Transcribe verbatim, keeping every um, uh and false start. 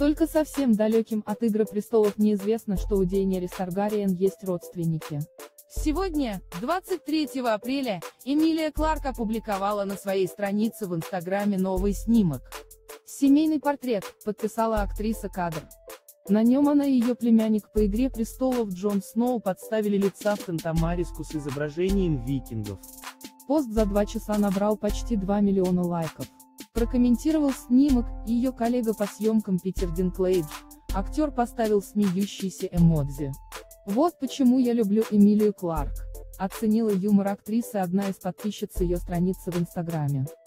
Только совсем далеким от «Игры престолов» неизвестно, что у Дейенерис Таргариен есть родственники. Сегодня, двадцать третьего апреля, Эмилия Кларк опубликовала на своей странице в Инстаграме новый снимок. «Семейный портрет», — подписала актриса кадр. На нем она и ее племянник по «Игре престолов» Джон Сноу подставили лица в Тантамариску с изображением викингов. Пост за два часа набрал почти два миллиона лайков. Прокомментировал снимок ее коллега по съемкам Питер Динклейдж, актер поставил смеющийся эмодзи. «Вот почему я люблю Эмилию Кларк», — оценила юмор актрисы одна из подписчиц ее страницы в Инстаграме.